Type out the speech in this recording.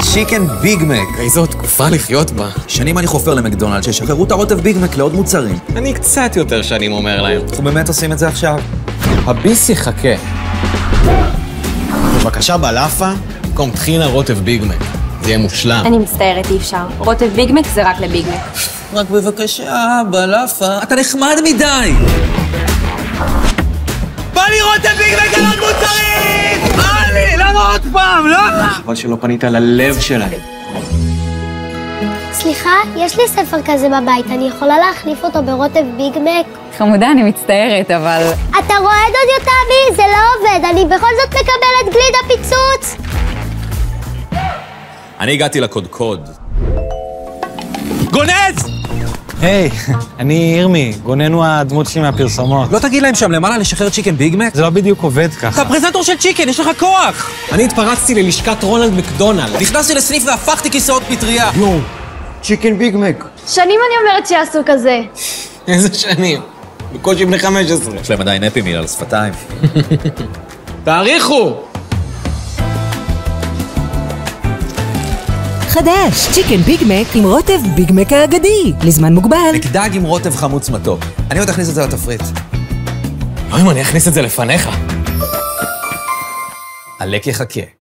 צ'יקן ביג מק. איזו תקופה לחיות בה. שנים אני חופר למקדונלד שישחררו את הרוטב ביג מק לעוד מוצרים. אני קצת יותר שנים אומר להם. אנחנו באמת עושים את זה עכשיו. הביס יחכה. בבקשה בלאפה, במקום טחינה רוטב ביג מק. זה יהיה מושלם. אני מצטערת, אי אפשר. רוטב ביג מק זה רק לביג מק. רק בבקשה, בלאפה. אתה נחמד מדי! בא לי רוטב ביג מק על עוד מוצרים! בא לי! למה עוד פעם? לא! חבל שלא פנית ללב שלהם. סליחה, יש לי ספר כזה בבית, אני יכולה להחליף אותו ברוטב ביג מק? חמודה, אני מצטערת, אבל... אתה רואה דוד יוטמי? זה לא עובד, אני בכל זאת מקבלת גלידה פיצוץ! אני הגעתי לקודקוד. גונז! היי, אני ירמי, גונן הוא הדמות שלי מהפרסומות. לא תגיד להם שם למעלה לשחרר צ'יקן ביג מק? זה לא בדיוק עובד ככה. אתה פרזנטור של צ'יקן, יש לך כוח! אני התפרצתי ללשכת רונלד מקדונלד. נכנסתי לסניף והפכתי כיסאות פטריה. יואו, צ'יקן ביג מק. שנים אני אומרת שיעשו כזה. איזה שנים. בקושי בני 15. יש להם עדיין אפי מיל על שפתיים. תאריכו! חדש, צ'יקן ביג מק עם רוטב ביג מק האגדי, לזמן מוגבל. מקדג עם רוטב חמוץ מתוק. אני עוד אכניס את זה לתפריט. לא אם אני אכניס את זה לפניך. עלק יחכה.